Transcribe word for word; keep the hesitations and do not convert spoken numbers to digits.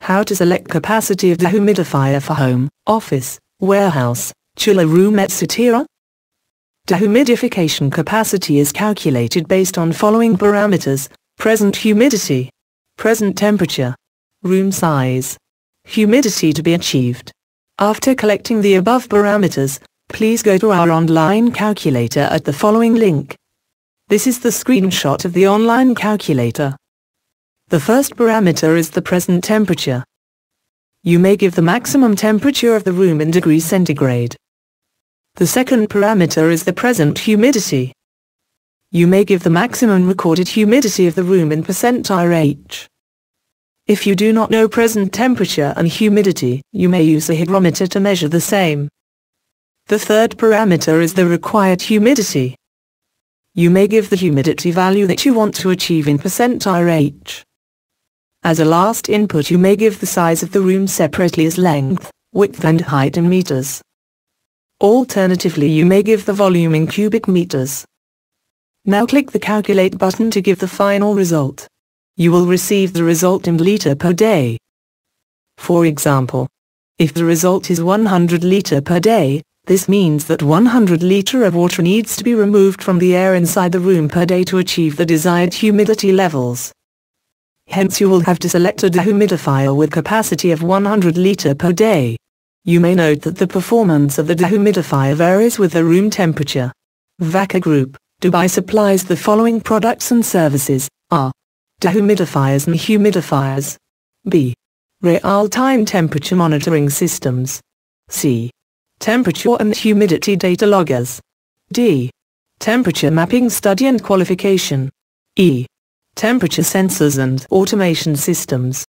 How to select capacity of dehumidifier for home, office, warehouse, chiller room et cetera. Dehumidification capacity is calculated based on following parameters: present humidity, present temperature, room size, humidity to be achieved. After collecting the above parameters, please go to our online calculator at the following link. This is the screenshot of the online calculator. The first parameter is the present temperature. You may give the maximum temperature of the room in degree centigrade. The second parameter is the present humidity. You may give the maximum recorded humidity of the room in percent R H. If you do not know present temperature and humidity, you may use a hygrometer to measure the same. The third parameter is the required humidity. You may give the humidity value that you want to achieve in percent R H. As a last input, you may give the size of the room separately as length, width and height in meters. Alternatively, you may give the volume in cubic meters. Now click the Calculate button to give the final result. You will receive the result in liter per day. For example, if the result is one hundred liter per day, this means that one hundred liter of water needs to be removed from the air inside the room per day to achieve the desired humidity levels. Hence you will have to select a dehumidifier with capacity of one hundred liter per day. You may note that the performance of the dehumidifier varies with the room temperature. Vacker Group, Dubai supplies the following products and services: A. Dehumidifiers and humidifiers. B. Real-time temperature monitoring systems. C. Temperature and humidity data loggers. D. Temperature mapping study and qualification. E. Temperature sensors and automation systems.